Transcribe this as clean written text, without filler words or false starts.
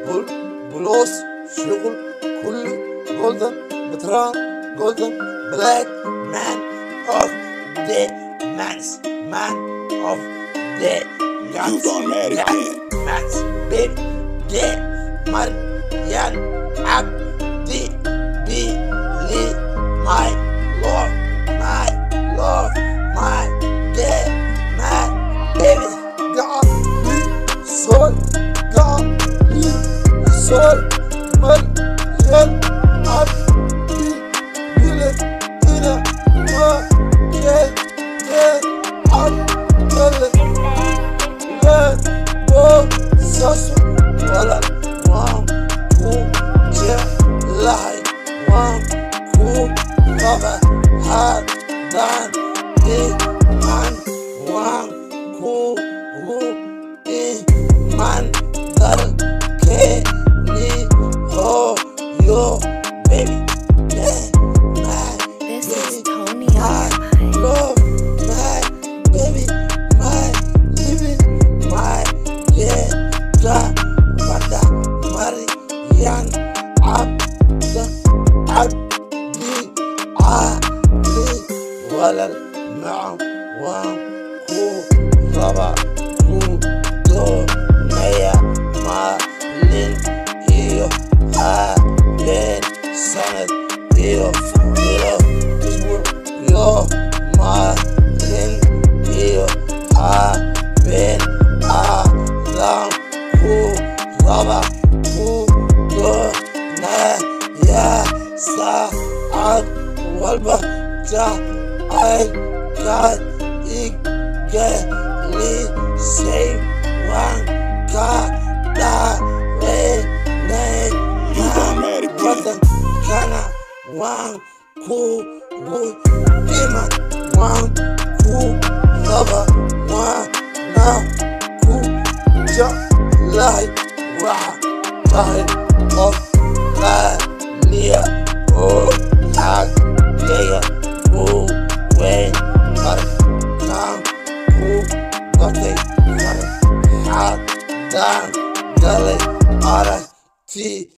بلوس شغل كله جولدن بتران جولدن بلاك مان اوف ذا مانس مان اوف ذا مانس بيب دي مريان عبدي بي لي ماي لوف ماي دي مان بيبي قاعد لي صوت قاعد لي صوت مريان عبدي بلد هنا ما كان عبدالله لا بوساسو ولا وام كو جلاي وام كو بابا هادان إيمان وام كو إيمان دل كني هو يو baby This is Tony I love my baby, my living, my yeah, Wada Marian Abdi Ali Walal Ma'am Wam Ku Raba Ku Do Maya Malin Iyo Ha Ben Sanad Iyo Yo Malin Iyo Ha Ben Alam Ku Raba Ku Do Na Ya Saad Walba Ja I got Igali Say One Ka Da Re Nay Watan Kana Wan Ku Ima Wan Ku Raba Wan Na Ku Ja Lai Wa Tai Of La Lia O Hag Yaya Ku Wen Kar Kam Ku Kote Kar Had Dan Dale Ara Ti